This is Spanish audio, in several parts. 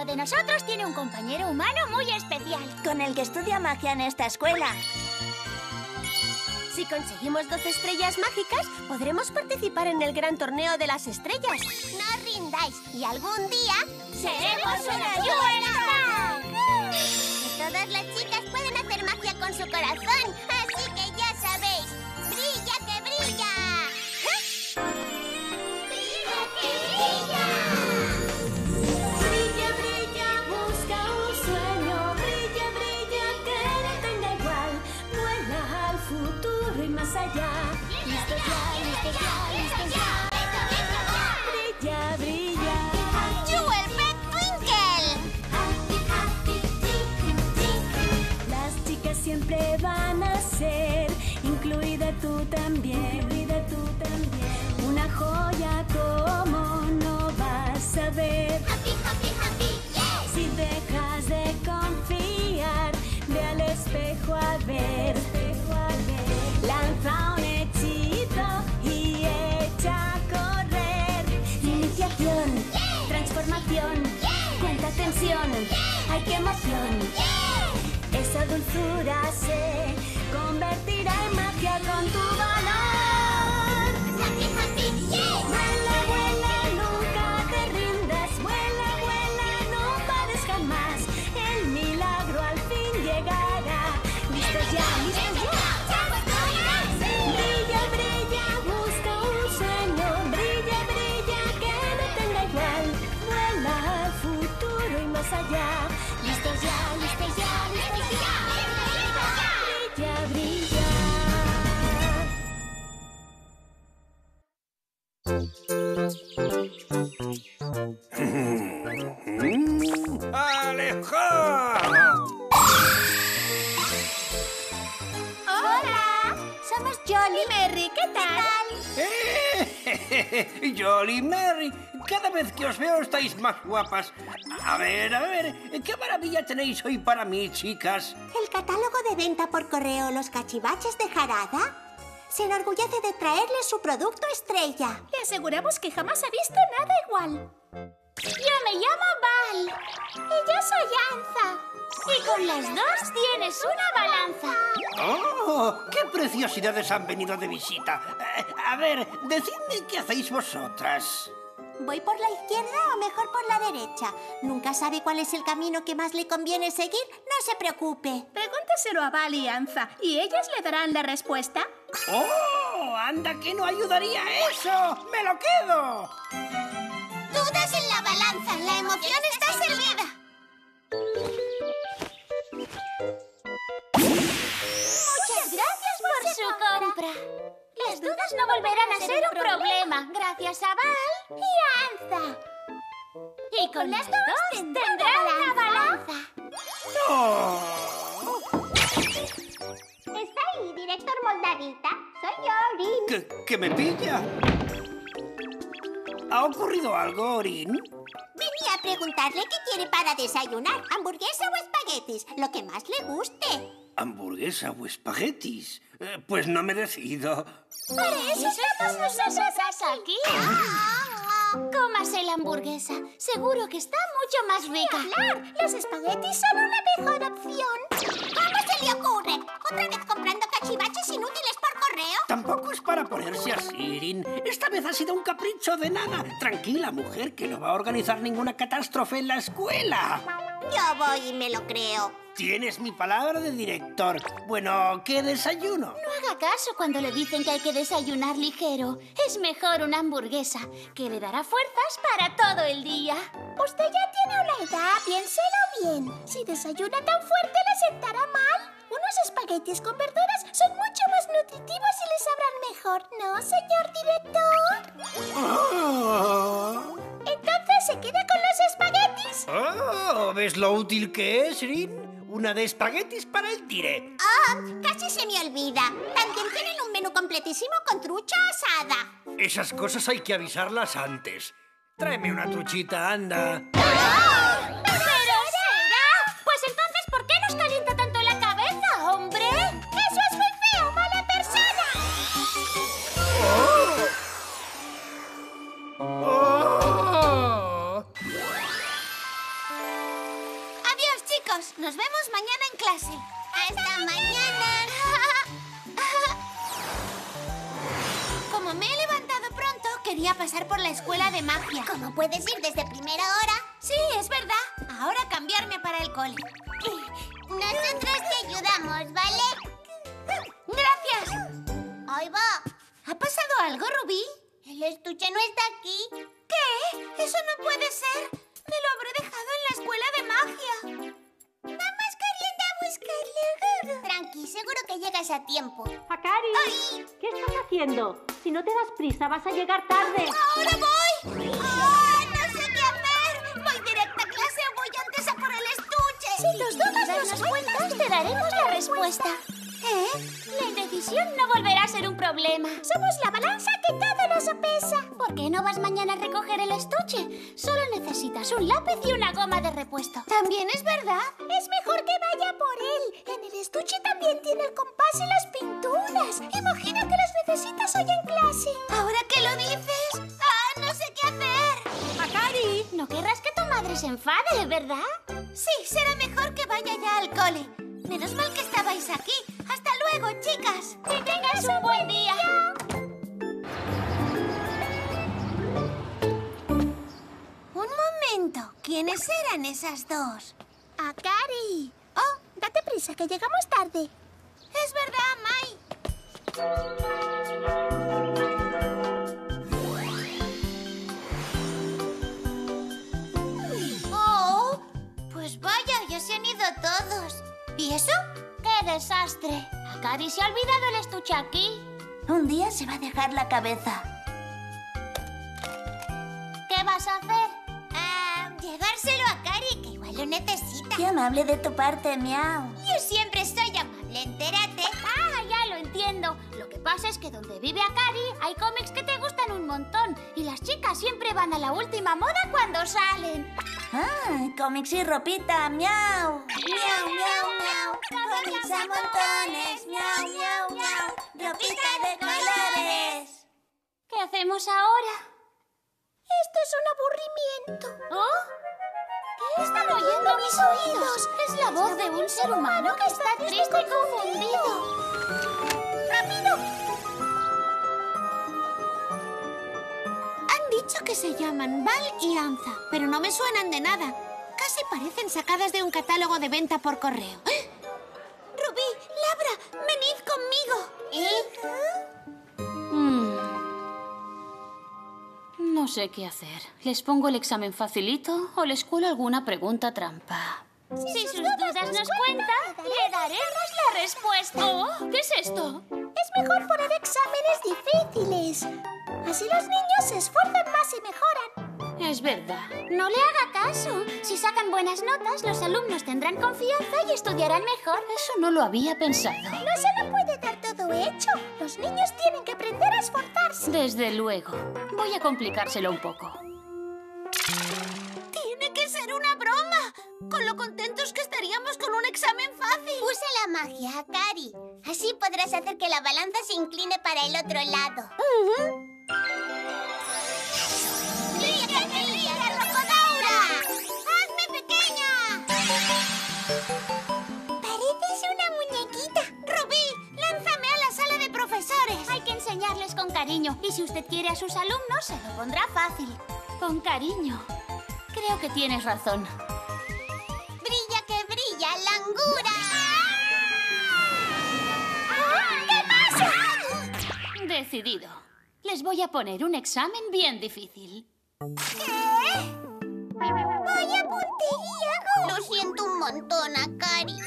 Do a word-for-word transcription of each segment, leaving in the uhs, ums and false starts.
uno de nosotros tiene un compañero humano muy especial. Con el que estudia magia en esta escuela. Si conseguimos doce estrellas mágicas, podremos participar en el gran torneo de las estrellas. No rindáis y algún día ¡seremos una Jewel Todas las chicas pueden hacer magia con su corazón, así que ya sabéis, ¡brilla que brilla! ¡Brilla que brilla! Brilla, brilla, busca un sueño. Brilla, brilla, que no tenga igual. Vuela al futuro y más allá. Listos ya, listos ya, listos ya. Brilla, brilla. ¡Jewel Pet Twinkle! Las chicas siempre van a ser, incluida tú también, incluida tú también. Una joya, como no vas a ver. Happy, happy, happy, yes! Si dejas de confiar, ve al espejo a ver, espejo a ver. Lanza un hechizo y echa a correr. Iniciación, transformación, cuánta tensión, ay qué emoción. Esa dulzura se convertirá en magia con tu valor. Happy, happy, yes! Vuela, vuela, nunca te rindas. Vuela, vuela, no pares jamás. El milagro al fin llegará. Listos ya, listos ya. Brilla, brilla, busca un sueño. Brilla, brilla, que no tenga igual. Vuela al futuro y más allá. Listos ya, listos ya, listos ya. Brilla, brilla. ¡Aleja! ¡Hola! Somos Jolly y Merry, ¿qué tal? ¡Eh! Jolly Mary, cada vez que os veo estáis más guapas. A ver, a ver, ¿qué maravilla tenéis hoy para mí, chicas? El catálogo de venta por correo Los Cachivaches de Jarada se enorgullece de traerle su producto estrella. Le aseguramos que jamás ha visto nada igual. Yo me llamo Val. Y yo soy Anza. Y con las dos tienes una balanza. ¡Oh! ¡Qué preciosidades han venido de visita! Eh, a ver, decidme qué hacéis vosotras. ¿Voy por la izquierda o mejor por la derecha? ¿Nunca sabe cuál es el camino que más le conviene seguir? No se preocupe. Pregúntaselo a Val y Anza, y ellas le darán la respuesta. ¡Oh! ¡Anda que no ayudaría eso! ¡Me lo quedo! Dudas en la balanza. La emoción está servida. Muchas gracias por su compra. Las dudas no volverán a ser un problema. Gracias a Val y a Anza. Y con las dos tendrán una balanza. ¡Oh! ¿Está ahí, director Moldavita? Soy yo, Orin. ¿Que, que me pilla? ¿Ha ocurrido algo, Orin? Venía a preguntarle qué quiere para desayunar, hamburguesa o espaguetis, lo que más le guste. ¿Hamburguesa o espaguetis? Eh, pues no me decido. Para eso estamos nosotras aquí. Cómase la hamburguesa. Seguro que está mucho más rica. Claro, los espaguetis son una mejor opción. ¿Cómo se le ocurre? ¿Otra vez comprando cachivaches inútiles por correo? Tampoco es para ponerse así, Irin. Esta vez ha sido un capricho de nada. Tranquila, mujer, que no va a organizar ninguna catástrofe en la escuela. Yo voy y me lo creo. Tienes mi palabra de director. Bueno, ¿qué desayuno? No haga caso cuando le dicen que hay que desayunar ligero. Es mejor una hamburguesa, que le dará fuerzas para todo el día. Usted ya tiene una edad, piénselo bien. Si desayuna tan fuerte, ¿le sentará mal? Unos espaguetis con verduras son mucho más nutritivos y le sabrán mejor, ¿no, señor director? Oh. ¿Entonces se queda con los espaguetis? Oh, ¿ves lo útil que es, Irin? Una de espaguetis para el dire. Ah, casi se me olvida. También tienen un menú completísimo con trucha asada. Esas cosas hay que avisarlas antes. Tráeme una truchita, anda. ¡Oh! ¡Pero será! Pues entonces, ¿por qué nos calienta tanto la cabeza, hombre? ¡Eso es muy feo, mala persona! Oh. Oh. Nos vemos mañana en clase. ¡Hasta mañana! Como me he levantado pronto, quería pasar por la escuela de magia. ¿Cómo puedes ir desde primera hora? Sí, es verdad. Ahora cambiarme para el cole. Nosotros te ayudamos, ¿vale? ¡Gracias! ¡Ahí va! ¿Ha pasado algo, Rubí? El estuche no está aquí. ¿Qué? ¡Eso no puede ser! Me lo habré dejado en la escuela de magia. Vamos corriendo a buscarlo. Tranqui, seguro que llegas a tiempo. ¡Akari! ¡Ay! ¿Qué estás haciendo? Si no te das prisa, vas a llegar tarde. ¡Ahora voy! ¡Ah! ¡No sé qué hacer! ¿Voy directa a clase o voy antes a por el estuche? Si tus dudas nos cuentas, te daremos la respuesta. ¿Eh? La indecisión no volverá a ser un problema. Somos la balanza que todo lo sopesa. ¿Por qué no vas mañana a recoger el estuche? Solo necesitas un lápiz y una goma de repuesto. También es verdad. Es mejor que vaya por él. En el estuche también tiene el compás y las pinturas. Imagina que las necesitas hoy en clase. ¿Ahora que lo dices? ¡Ah, no sé qué hacer! ¡Akari! No querrás que tu madre se enfade, ¿verdad? Sí, será mejor que vaya ya al cole. Menos mal que estabais aquí. ¡Hasta luego, chicas! ¡Que tengas un buen día! Un momento. ¿Quiénes eran esas dos? Akari. Oh, date prisa que llegamos tarde. Es verdad, Mai. Oh, pues vaya, ya se han ido todos. ¿Y eso? ¡Qué desastre! Akari se ha olvidado el estuche aquí. Un día se va a dejar la cabeza. ¿Qué vas a hacer? Ah, llevárselo a Akari, que igual lo necesita. Qué amable de tu parte, Miau. Yo siempre soy amable, entérate. Ah, ya lo entiendo. Lo que pasa es que donde vive Akari hay cómics que te gustan un montón y las chicas siempre van a la última moda cuando salen. Ah, cómics y ropita, Miau. Miau, miau, miau. Cómics a montones, miau, miau, miau. Ropita de colores. ¿Qué hacemos ahora? Esto es un aburrimiento. ¿Oh? ¿Qué están oyendo mis oídos? Es la voz de un ser humano que está triste y confundido. ¡Rápido! Han dicho que se llaman Val y Anza, pero no me suenan de nada. Casi parecen sacadas de un catálogo de venta por correo. ¡Ah! Rubí, Labra, venid conmigo. ¿Eh? Mm. No sé qué hacer. ¿Les pongo el examen facilito o les cuelo alguna pregunta trampa? Si sus dudas nos cuenta, le daremos la respuesta. Oh, ¿qué es esto? Es mejor poner exámenes difíciles. Así los niños se esfuerzan más y mejoran. Es verdad. No le haga caso. Si sacan buenas notas, los alumnos tendrán confianza y estudiarán mejor. Eso no lo había pensado. No se lo puede dar todo hecho. Los niños tienen que aprender a esforzarse. Desde luego. Voy a complicárselo un poco. Tiene que ser una broma. Con lo contentos que estaríamos con un examen fácil. Usa la magia, Akari. Así podrás hacer que la balanza se incline para el otro lado. ¡Brilla, que brilla, Rocodaura! ¡Hazme pequeña! Pareces una muñequita. Rubí, lánzame a la sala de profesores. Hay que enseñarles con cariño. Y si usted quiere a sus alumnos, se lo pondrá fácil. Con cariño. Creo que tienes razón. ¡Brilla, que brilla, langura! ¿Qué pasa? Decidido. Les voy a poner un examen bien difícil. ¿Qué? ¡Vaya puntería! Lo siento un montón, Akari.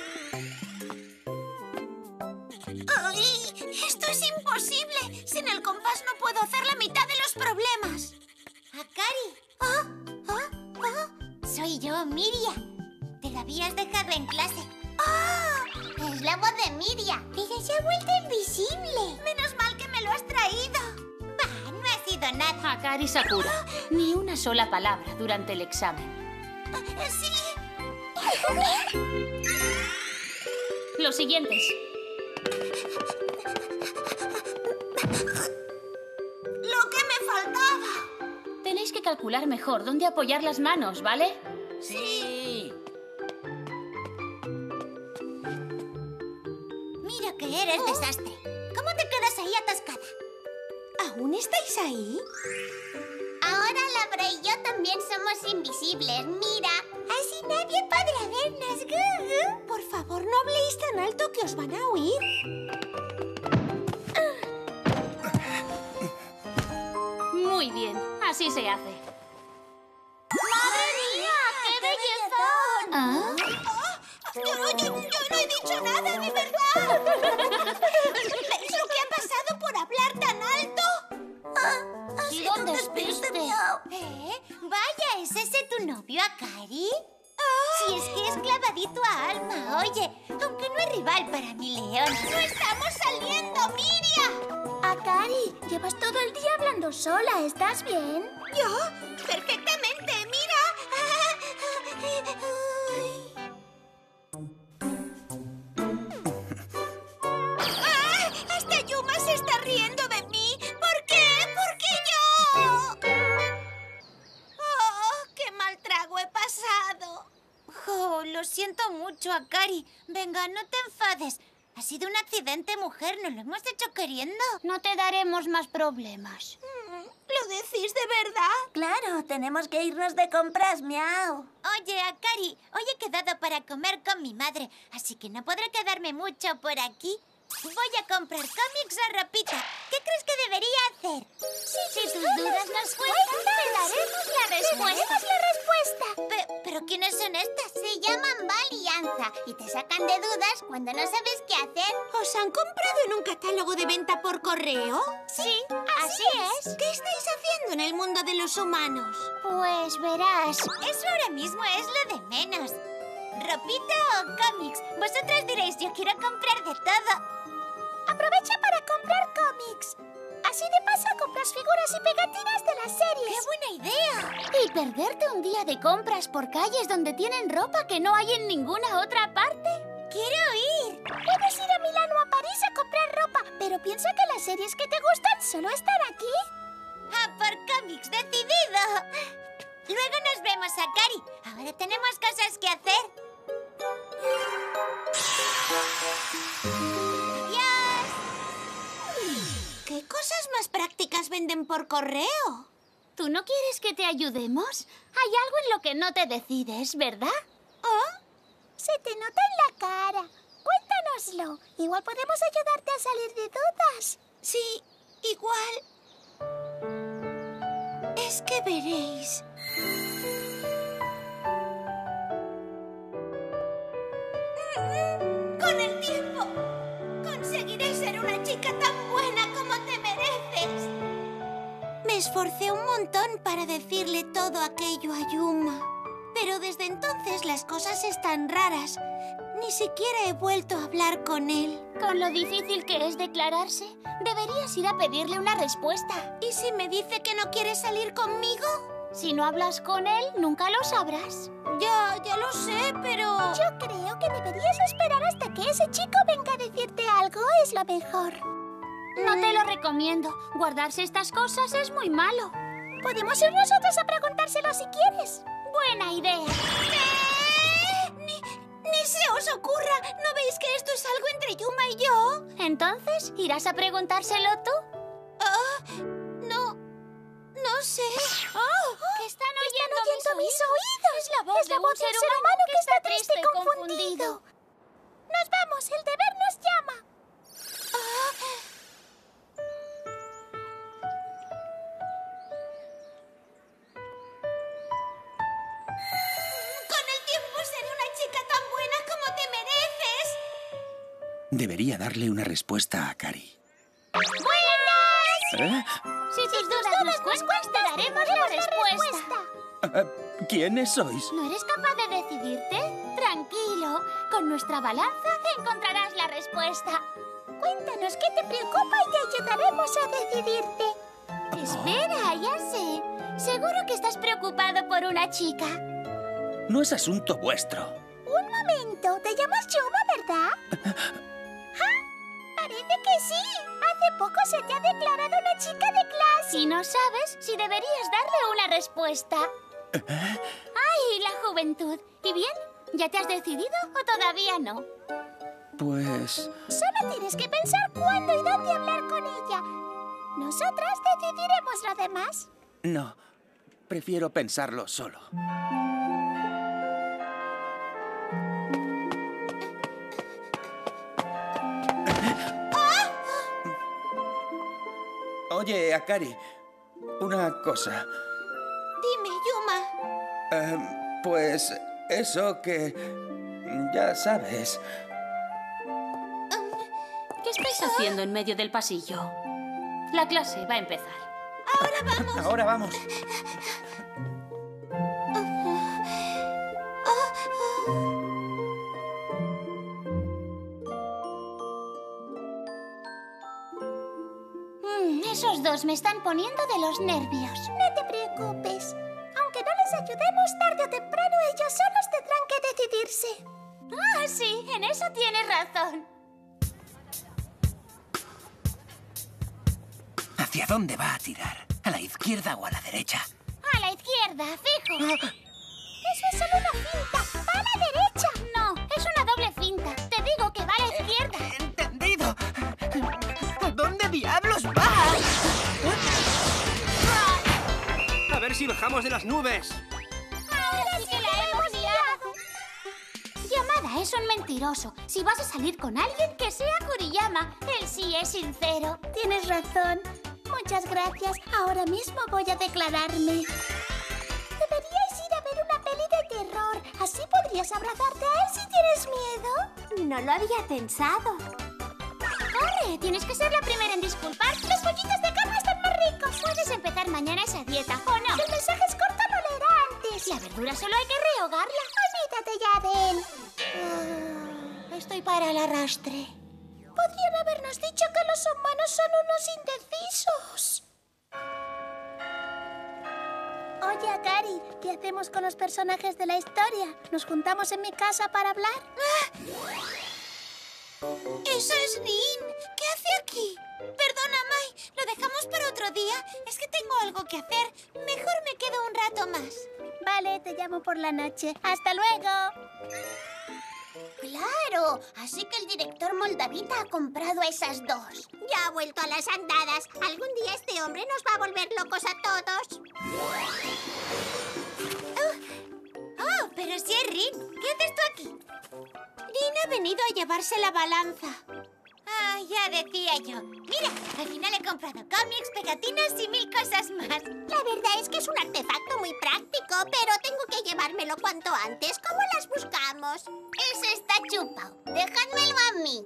¡Ay! ¡Esto es imposible! Sin el compás no puedo hacer la mitad de los problemas. Akari, ¿Ah? ¿Ah? ¿Ah? soy yo, Miria. Te la habías dejado en clase. ¡Ah! Es la voz de Miria. Ella se ha vuelto invisible. Menos mal que me lo has traído. Bah, no ha sido nada. Akari Sakura, ni una sola palabra durante el examen. Eh, Sí. Los siguientes. Lo que me faltaba. Tenéis que calcular mejor dónde apoyar las manos, ¿vale? Sí. que eres desastre. ¿Cómo te quedas ahí atascada? ¿Aún estáis ahí? Ahora Labra y yo también somos invisibles, mira. Así nadie podrá vernos. Gugu. Por favor, no habléis tan alto que os van a oír. Muy bien, así se hace. ¡Madre mía! ¡Qué bellezón! ¿Ah? Yo, yo- yo no he dicho nada, de verdad. ¿Veis lo que ha pasado por hablar tan alto? Ha ¿Y sido un dónde despiste? Miau. ¿Eh? Vaya, ¿es ese tu novio, Akari? Si es que es clavadito a Alma, oye, aunque no es rival para mi león. ¡No estamos saliendo, Miriam! Akari, llevas todo el día hablando sola. ¿Estás bien? ¿Yo? Perfectamente, mira. ¡Ah! Hasta Yuma se está riendo de mí. ¿Por qué? ¿Por qué yo? ¡Oh, qué mal trago he pasado! Oh, lo siento mucho, Akari. Venga, no te enfades. Ha sido un accidente, mujer. No lo hemos hecho queriendo. No te daremos más problemas. ¿Lo decís de verdad? Claro, tenemos que irnos de compras, miau. Oye, Akari, hoy he quedado para comer con mi madre, así que no podré quedarme mucho por aquí. Voy a comprar cómics o ropita. ¿Qué crees que debería hacer? Si tus dudas nos cuentan, te daremos la respuesta. la respuesta! Pe- ¿Pero quiénes son estas? Se llaman Val y Anza y te sacan de dudas cuando no sabes qué hacer. ¿Os han comprado en un catálogo de venta por correo? Sí, así es. ¿Qué estáis haciendo en el mundo de los humanos? Pues verás. Eso ahora mismo es lo de menos. ¿Ropita o cómics? Vosotras diréis, yo quiero comprar de todo. Aprovecha para comprar cómics. Así de paso compras figuras y pegatinas de las series. ¡Qué buena idea! Y perderte un día de compras por calles donde tienen ropa que no hay en ninguna otra parte. ¡Quiero ir! Puedes ir a Milán o a París a comprar ropa, pero piensa que las series que te gustan solo están aquí. ¡A por cómics, decidido! Luego nos vemos, Akari. Ahora tenemos cosas que hacer. ¡Adiós! ¿Qué cosas más prácticas venden por correo? ¿Tú no quieres que te ayudemos? Hay algo en lo que no te decides, ¿verdad? ¿Oh? Se te nota en la cara. Cuéntanoslo. Igual podemos ayudarte a salir de dudas. Sí, igual. Es que veréis. Con el tiempo, conseguiré ser una chica tan buena como te mereces. Me esforcé un montón para decirle todo aquello a Yuma. Pero desde entonces las cosas están raras. Ni siquiera he vuelto a hablar con él. Con lo difícil que es declararse, deberías ir a pedirle una respuesta. ¿Y si me dice que no quiere salir conmigo? Si no hablas con él, nunca lo sabrás. Ya, ya lo sé, pero... Yo creo que deberías esperar hasta que ese chico venga a decirte algo. Es lo mejor. No te lo recomiendo. Guardarse estas cosas es muy malo. Podemos ir nosotros a preguntárselo si quieres. Buena idea. ¿Eh? Ni, ni se os ocurra. ¿No veis que esto es algo entre Yuma y yo? Entonces, ¿irás a preguntárselo tú? Ah, no... no sé. ¡Oh! ¿Qué están oyendo, oyendo mis, mis oídos? oídos. Es la voz Es la de un voz ser del ser humano humano que está triste y confundido. Nos vamos, el deber nos llama. Con el tiempo seré una chica tan buena como te mereces. Debería darle una respuesta a Akari. ¿Eh? Si tus dudas nos cuentas, te daremos la respuesta. Ah, ¿Quiénes sois? ¿No eres capaz de decidirte? Tranquilo. Con nuestra balanza encontrarás la respuesta. Cuéntanos qué te preocupa y te ayudaremos a decidirte. Espera, ya sé. Seguro que estás preocupado por una chica. No es asunto vuestro. Un momento, te llamas Yuma, ¿verdad? ¡Ah! Parece que sí. Hace poco se te ha declarado una chica de clase. Si no sabes, si deberías darle una respuesta. ¡Ay, la juventud! ¿Y bien? ¿Ya te has decidido o todavía no? Pues... Solo tienes que pensar cuándo y dónde hablar con ella. Nosotras decidiremos lo demás. No, prefiero pensarlo solo. Oye, Akari, una cosa. Dime, Yuma. Eh, pues eso que... ya sabes. ¿Qué estáis haciendo en medio del pasillo? La clase va a empezar. Ahora vamos. Ahora vamos. Mm, esos dos me están poniendo de los nervios. No te preocupes. Aunque no les ayudemos, tarde o temprano ellos solos tendrán que decidirse. Ah, sí, en eso tienes razón. ¿Hacia dónde va a tirar? ¿A la izquierda o a la derecha? A la izquierda, fijo. Eso es solo una finta. ¡Va a la derecha! No, es una doble finta. Te digo que va a la izquierda. ¡Entendido! ¿A dónde diablos va? A ver si bajamos de las nubes. Ahora sí que la hemos liado. Yamada es un mentiroso. Si vas a salir con alguien, que sea Kuriyama. Él sí es sincero. Tienes razón. Muchas gracias. Ahora mismo voy a declararme. Deberíais ir a ver una peli de terror. Así podrías abrazarte a él si tienes miedo. No lo había pensado. ¡Corre! Tienes que ser la primera en disculpar. Los pollitos de carne están más ricos. Puedes empezar mañana esa dieta, ¿o no? Si el mensaje es corto, lo leerá antes. La verdura solo hay que rehogarla. Olvídate ya de él. Ah, estoy para el arrastre. Podrían habernos dicho que los humanos son unos indecisos. Oye, Akari, ¿qué hacemos con los personajes de la historia? ¿Nos juntamos en mi casa para hablar? ¡Eso es Rin! ¿Qué hace aquí? Perdona, Mai. ¿Lo dejamos para otro día? Es que tengo algo que hacer. Mejor me quedo un rato más. Vale, te llamo por la noche. ¡Hasta luego! ¡Claro! Así que el director moldavita ha comprado a esas dos. Ya ha vuelto a las andadas. Algún día este hombre nos va a volver locos a todos. Oh, oh pero si es Rin. ¿Qué haces tú aquí? Rin ha venido a llevarse la balanza. Ah, ya decía yo. Mira, al final he comprado cómics, pegatinas y mil cosas más. La verdad es que es un artefacto muy práctico, pero tengo que llevármelo cuanto antes. ¿Cómo las buscamos? Ese está chupado. Dejádmelo a mí.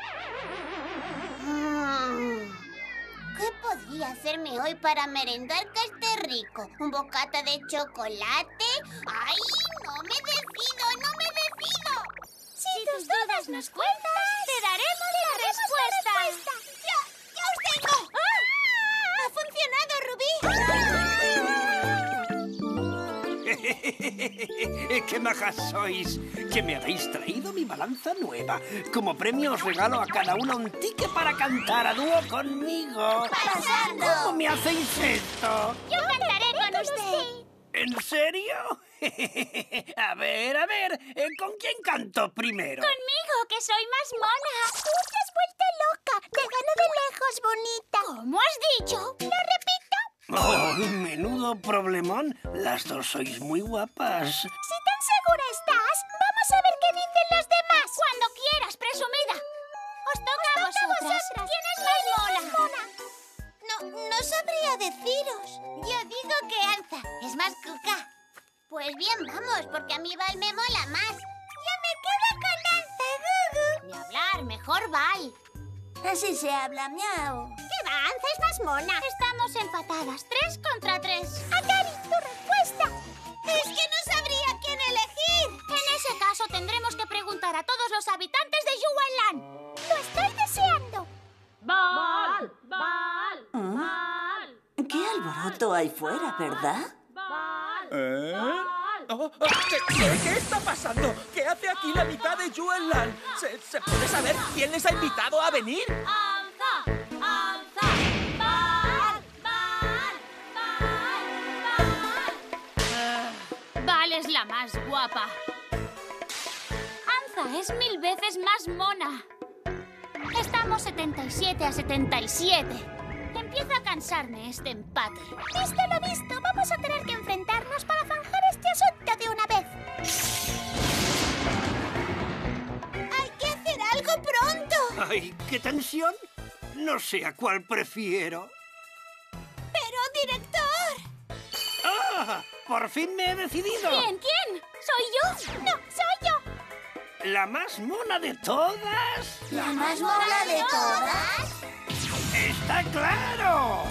Mm. ¿Qué podría hacerme hoy para merendar que esté rico? ¿Un bocata de chocolate? ¡Ay, no me decido, no me decido! Si tus dudas nos cuentas, te daremos la respuesta. ¡Ya, ya os tengo! ¡Ah! ¡Ha funcionado, Rubí! ¡Qué majas sois! Que me habéis traído mi balanza nueva. Como premio os regalo a cada uno un ticket para cantar a dúo conmigo. ¡Pasando! ¿Cómo me hacéis esto? Yo cantaré con usted. ¿En serio? A ver, a ver, ¿eh, ¿con quién canto primero? Conmigo, que soy más mona. ¡Tú te has vuelto loca! ¡Te gano de lejos, bonita! ¿Cómo has dicho? ¡Lo repito! Oh, menudo problemón. Las dos sois muy guapas. Si tan segura estás, vamos a ver qué dicen los demás. Cuando quieras, presumida. Os toca a vosotras. ¿Quién es más mona? No, no sabría deciros. Yo digo que Anza es más cuca. Pues bien, vamos, porque a mí Val me mola más. ¡Yo me quedo con Anza, Gugu! Ni hablar, mejor Val. Así se habla, miau. ¿Qué va? Anza es más mona. Estamos empatadas, tres contra tres. Akari, tu respuesta. Es que no sabría quién elegir. En ese caso, tendremos que preguntar a todos los habitantes de Yuanlan. Lo estoy deseando. ¡Val! ¡Val! ¡Val! ¿Qué alboroto hay fuera, verdad? ¡Val! ¿Eh? ¡Val! Oh, oh, ¿qué, qué, qué está pasando? ¿Qué hace aquí la mitad de Yuanlan? ¿Se, ¿Se puede saber quién les ha invitado a venir? ¡Alza! ¡Alza! ¡Val! ¡Val! ¡Val! ¡Val! Val es la más guapa. Anza es mil veces más mona. Estamos setenta y siete a setenta y siete. Empieza a cansarme este empate. Visto lo visto, vamos a tener que enfrentarnos para zanjar este asunto de una vez. ¡Hay que hacer algo pronto! ¡Ay, qué tensión! No sé a cuál prefiero. ¡Pero, director! ¡Ah! ¡Por fin me he decidido! ¿Quién? ¿Quién? ¿Soy yo? ¡No, soy yo! ¿La más mona de todas? ¿La más mona de todas? ¡Está claro!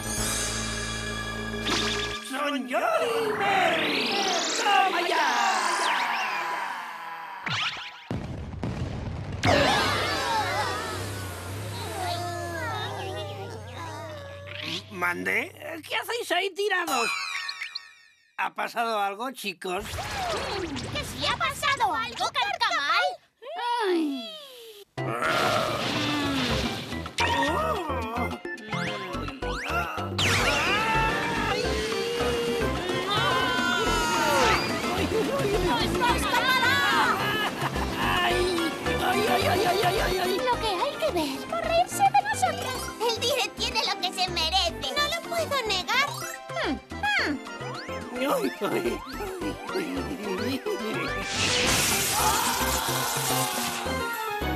¡Son yo y Mary! ¡Toma ya! ¿Mandé? ¿Qué hacéis ahí tirados? ¿Ha pasado algo, chicos? ¿Que sí ha pasado algo, Carcamal? Ay. Lo que hay que ver. Por reírse de nosotros. El Dire tiene lo que se merece. No lo puedo negar. Ay, ay, ay.